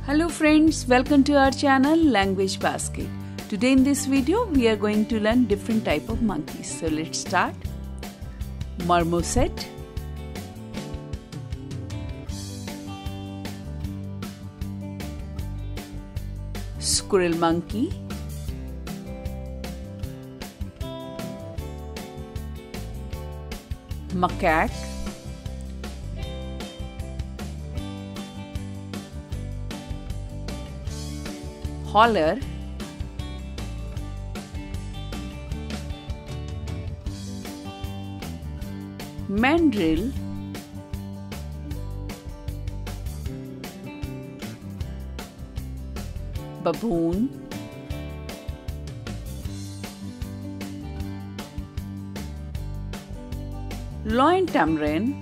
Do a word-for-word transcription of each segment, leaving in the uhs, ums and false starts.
Hello friends, welcome to our channel Language Basket. Today in this video we are going to learn different type of monkeys. So let's start. Marmoset, squirrel monkey, macaque, howler, mandrill, baboon, loin tamarin,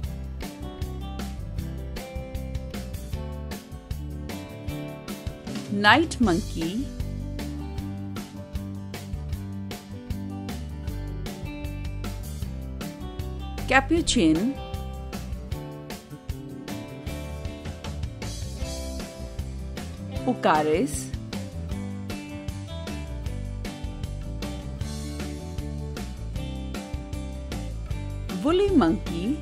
night monkey, capuchin, ucaris, woolly monkey,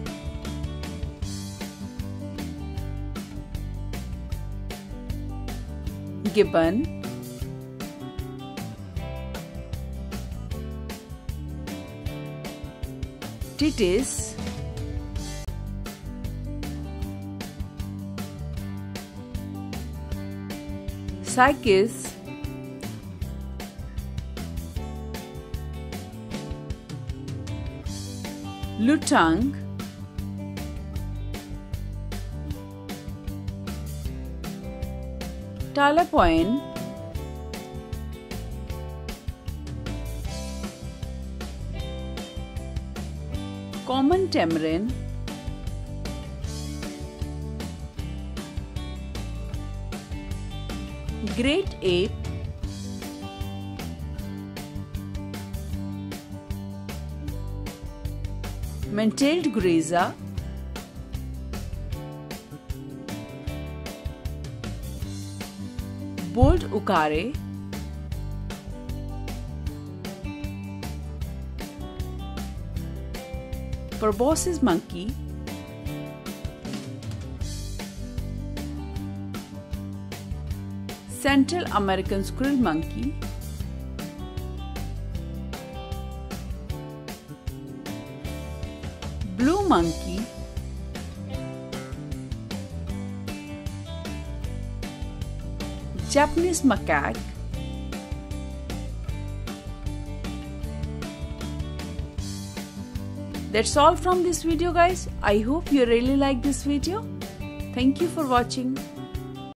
gibbon, titis, cycas, lutang, talapoin, common tamarin, great ape, man-tailed gureza, bold ukare, proboscis monkey, Central American squirrel monkey, blue monkey, Japanese macaque, that's all from this video guys. I hope you really like this video. Thank you for watching.